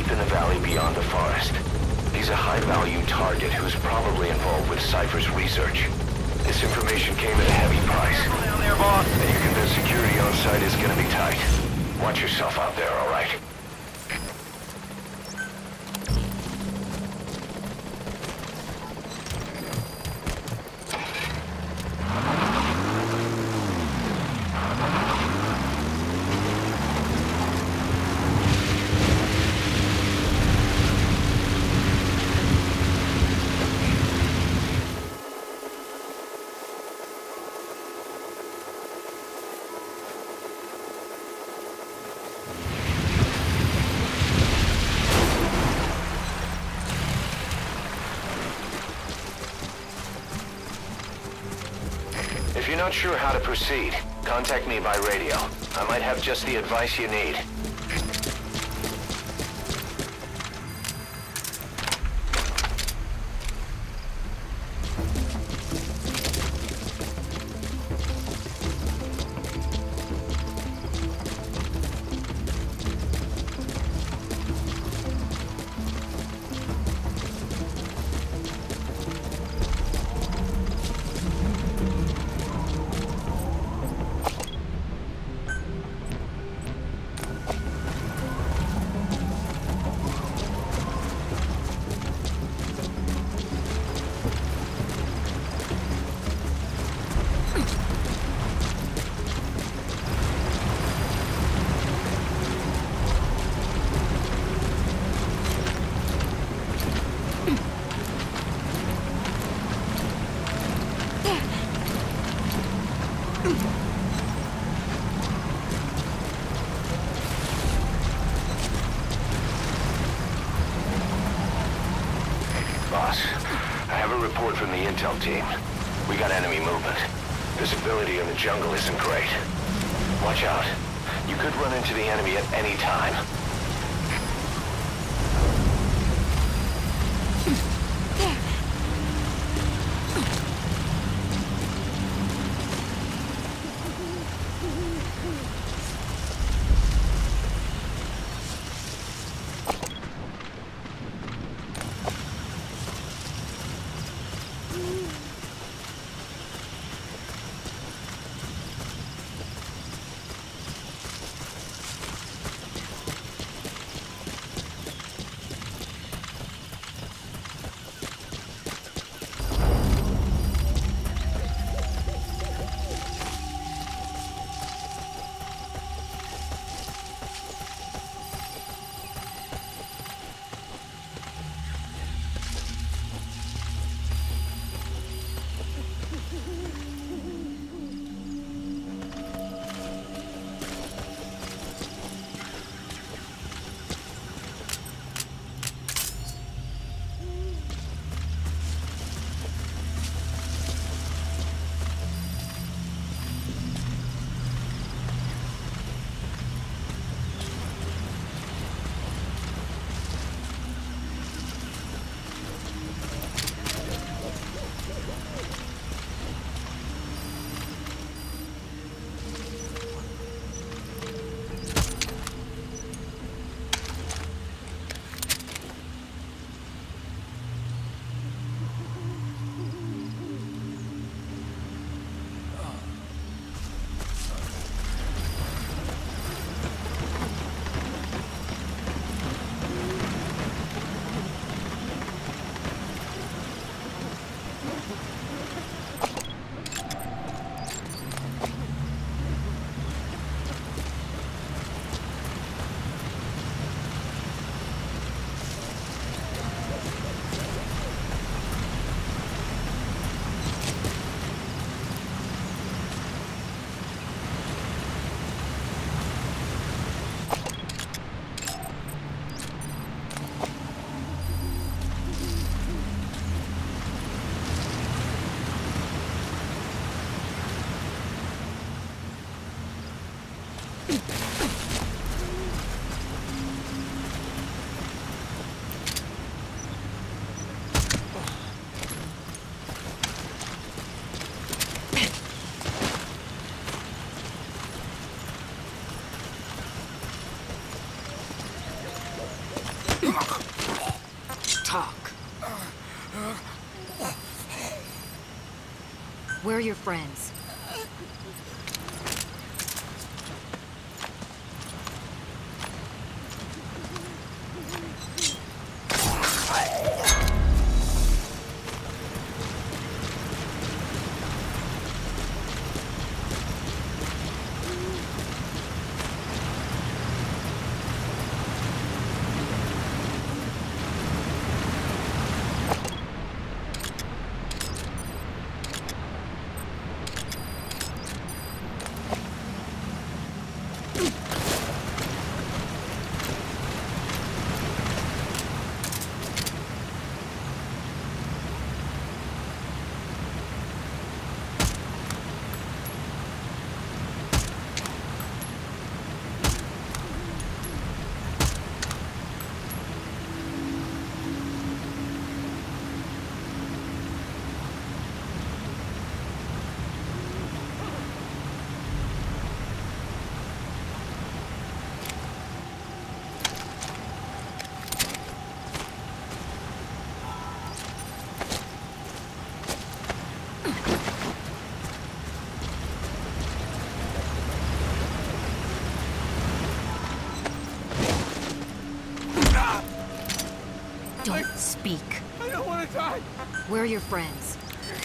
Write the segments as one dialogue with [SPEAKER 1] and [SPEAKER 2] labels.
[SPEAKER 1] deep in the valley beyond the forest. He's a high-value target who's probably involved with Cypher's research. This information came at a heavy price.
[SPEAKER 2] Down there, boss.
[SPEAKER 1] And you're convinced security on site is gonna be tight. Watch yourself out there, all right? If you're not sure how to proceed, contact me by radio. I might have just the advice you need. Boss, I have a report from the intel team. We got enemy movement. Visibility in the jungle isn't great. Watch out. You could run into the enemy at any time.
[SPEAKER 2] Talk. Where are your friends? Don't speak.
[SPEAKER 3] I don't want to die.
[SPEAKER 2] Where are your friends?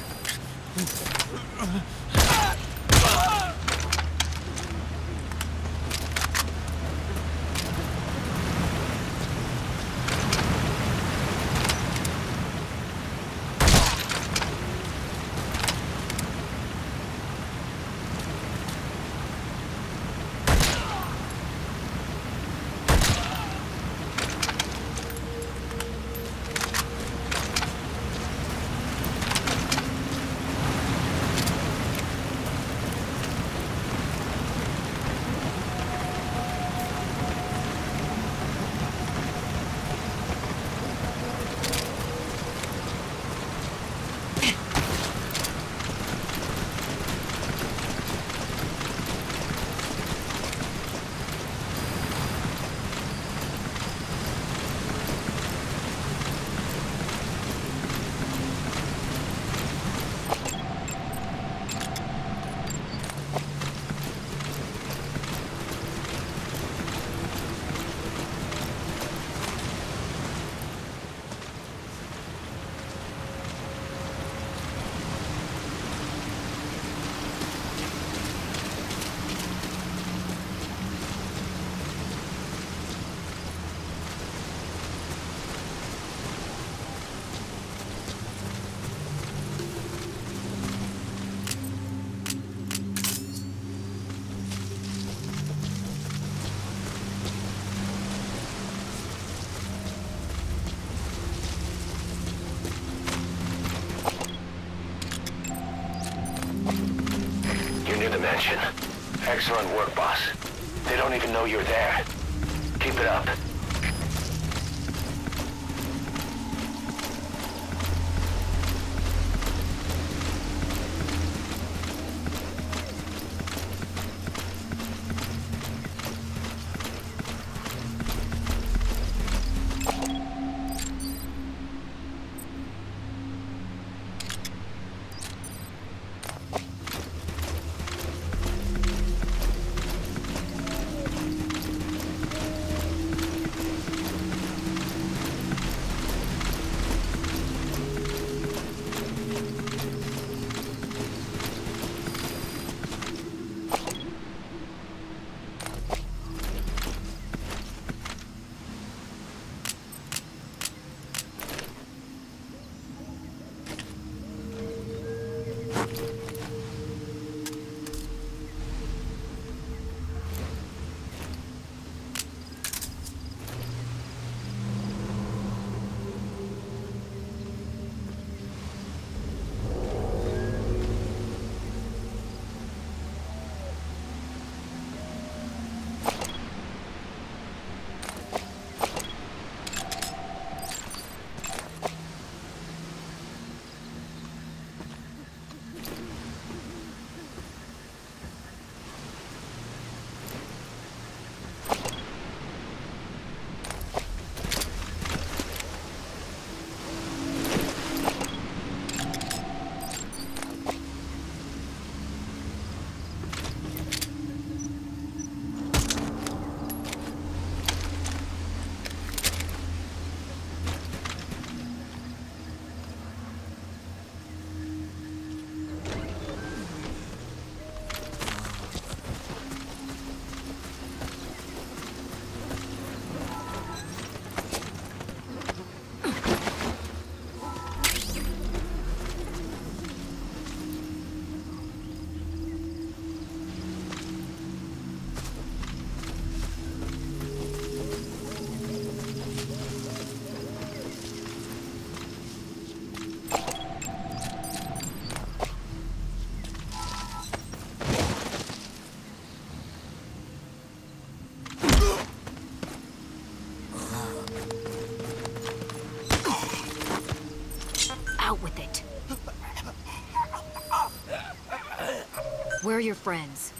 [SPEAKER 1] Mansion. Excellent work, boss. They don't even know you're there. Keep it up.
[SPEAKER 2] Out with it. Where are your friends?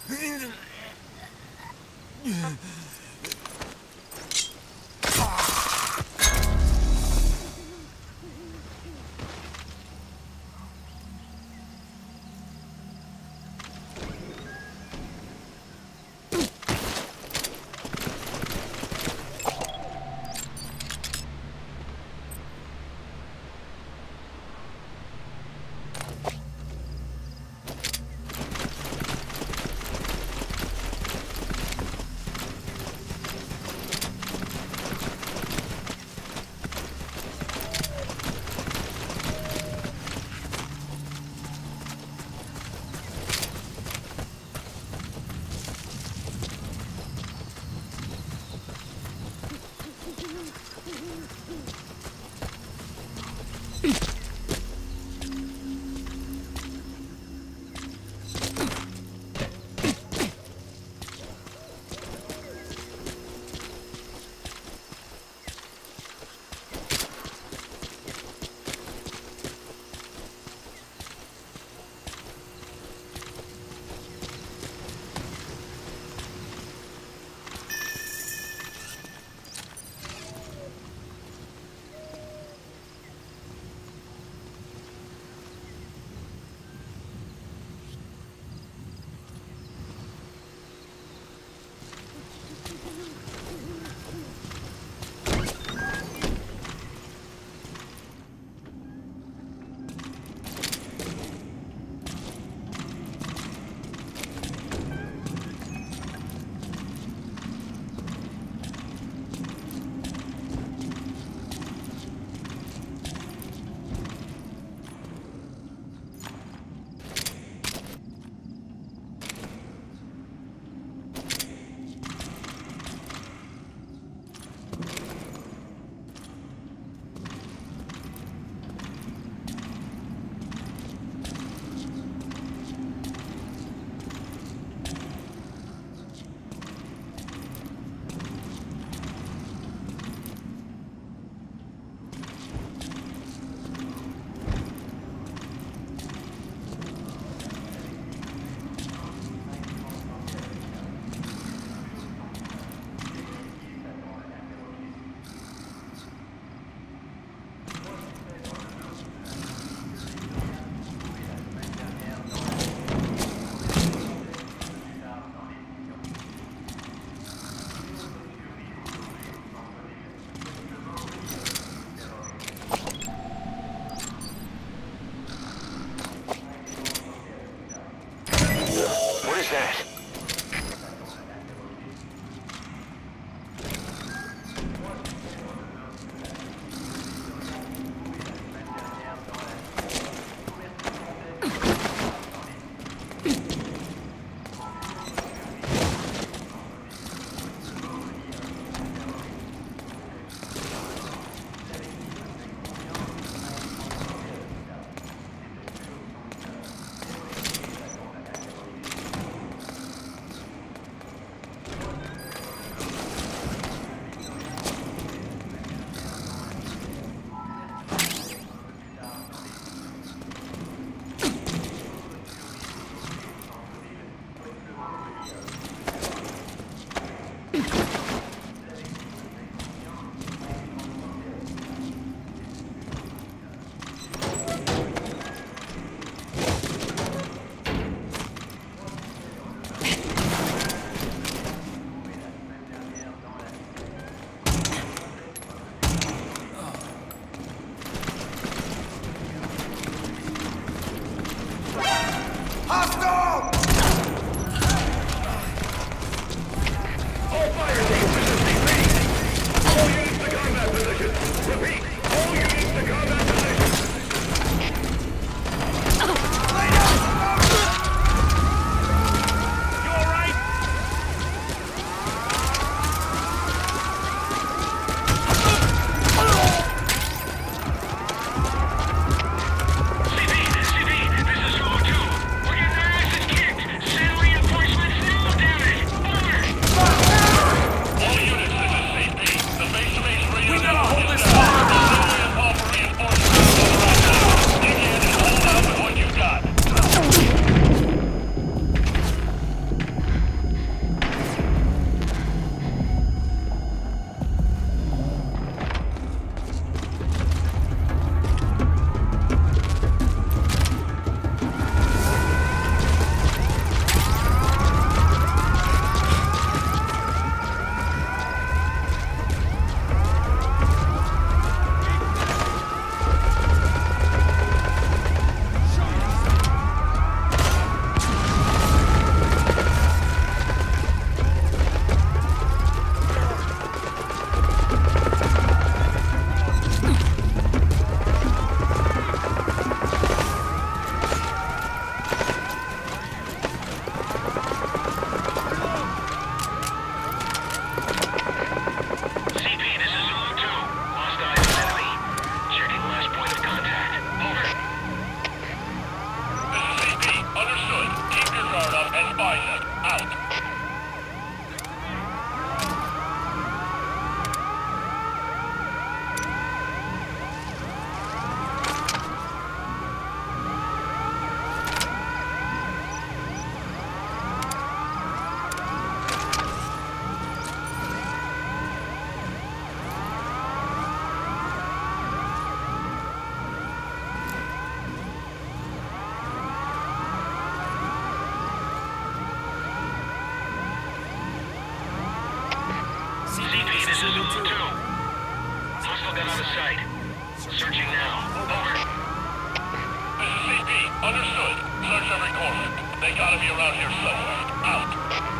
[SPEAKER 1] Hostile gun out of sight. Searching now. Over.
[SPEAKER 3] This is CP. Understood. Search every corner. They gotta be around here somewhere. Out.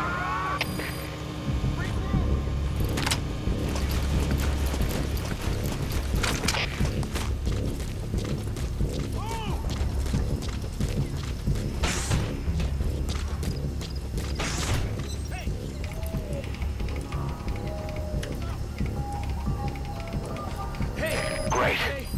[SPEAKER 1] Great.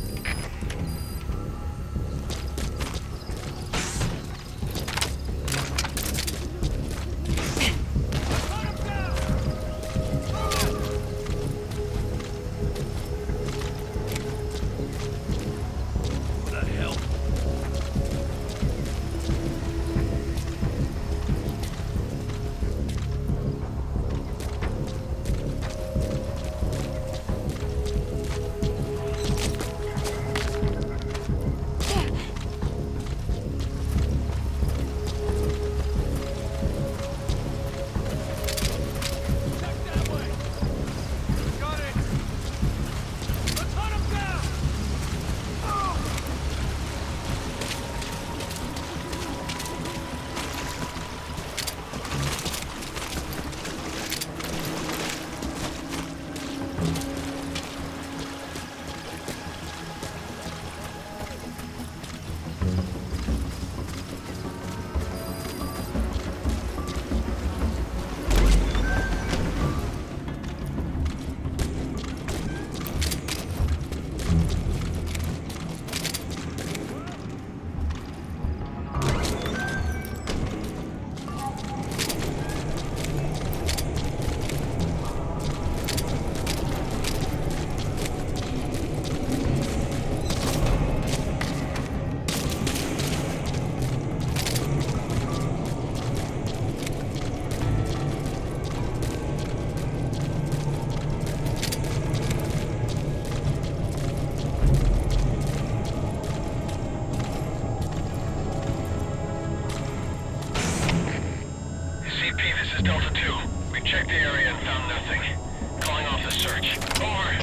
[SPEAKER 1] This is Delta 2. We checked the area and found nothing. Calling off the search. Over.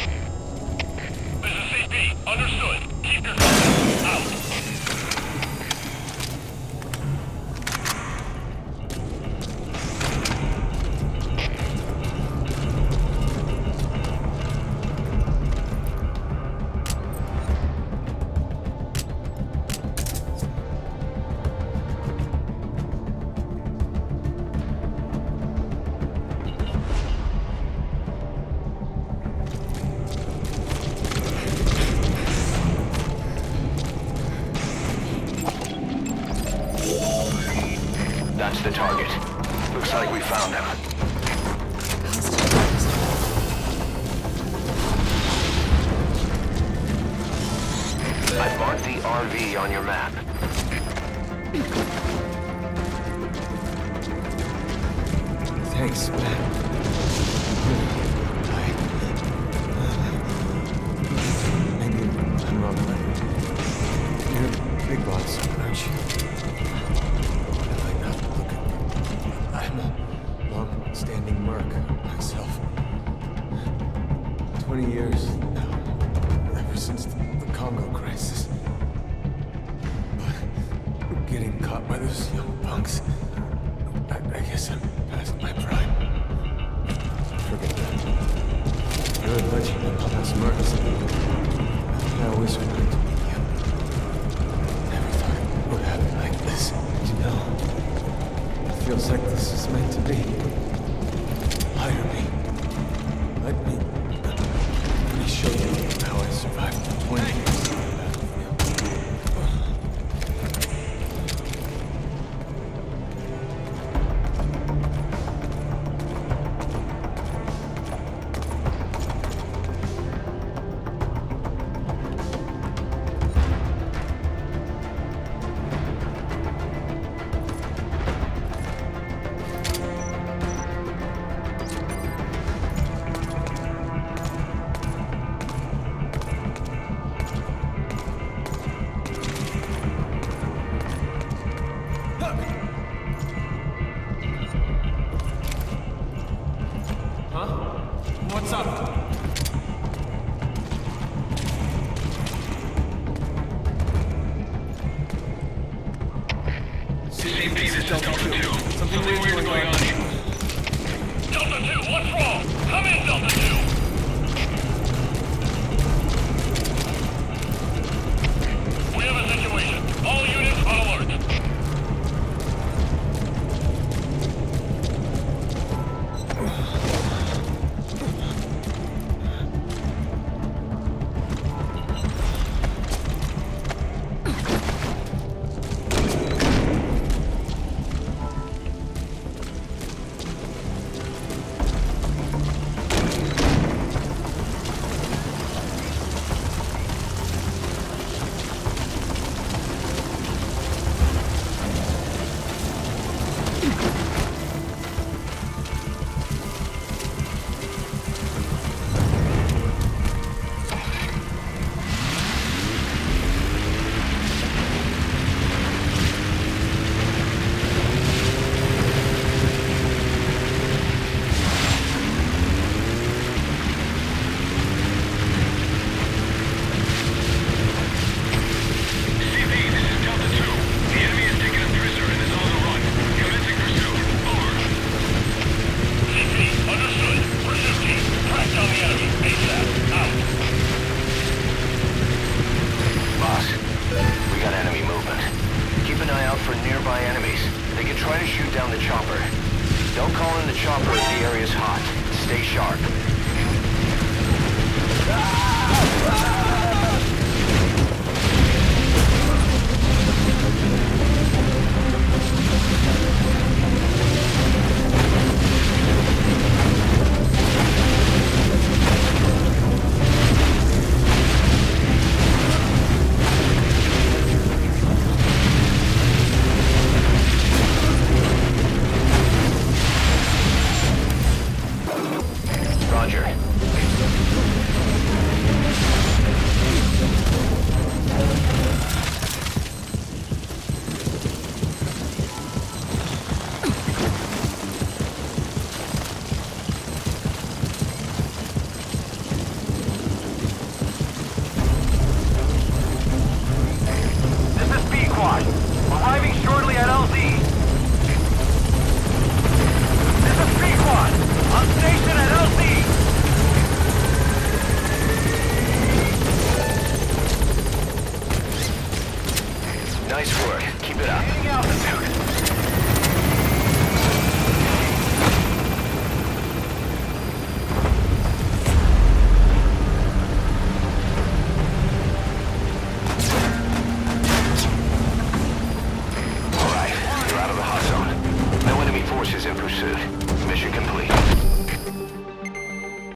[SPEAKER 3] This is CP. Understood. Keep your distance. Out.
[SPEAKER 1] That's the target. Looks like we found him. I marked the RV on your map.
[SPEAKER 4] Thanks, man. Maybe I'm wrong, but you're a big boss, aren't you? I'm a long-standing merc myself. 20 years now, ever since the Congo crisis. But getting caught by those young punks, I guess I'm past my prime. Forget that. You're a legend in all those mercs. I always wanted to meet you. Never thought it would happen like this, you know. It feels like this is meant to be. Hire me. Let me show you how I survived 20 years on the battlefield.
[SPEAKER 3] something weird going on here. Delta 2, what's wrong? Come in, Delta 2! We have a situation. All units on alert.
[SPEAKER 1] Don't call in the chopper if the area's hot. Stay sharp. Roger.
[SPEAKER 5] This is B-Quad. Arriving shortly at LZ. This is B-Quad. On station at LZ.
[SPEAKER 1] Nice work. Keep it up.
[SPEAKER 5] Gaining altitude.
[SPEAKER 1] All right, you're out of the hot zone. No enemy forces in pursuit.